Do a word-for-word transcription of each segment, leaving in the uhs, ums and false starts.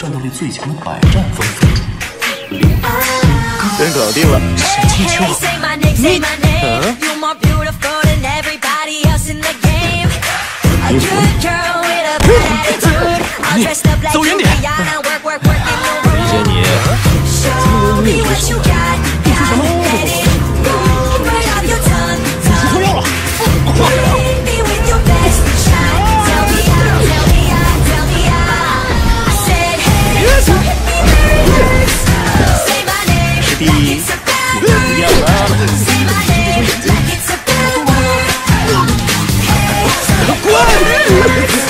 战斗力最强的百战风风。 真搞定了， 沈清秋，你， 嗯？ 你走远点！ 理解你。今年你也不是你说什么？你出药了！师弟，你不要了！滚！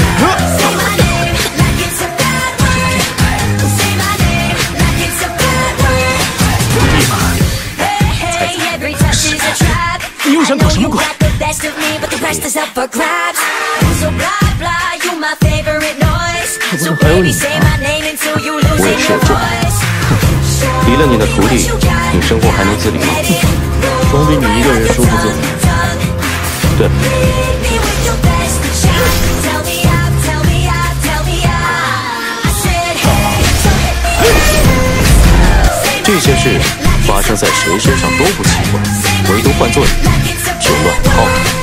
你又想搞什么鬼？ 他不是还有你吗？我也是有这。哼，离了你的徒弟，你生活还能自理吗？总比你一个人舒服自在。对。这些事发生在谁身上都不奇怪，唯独换做你，就乱套。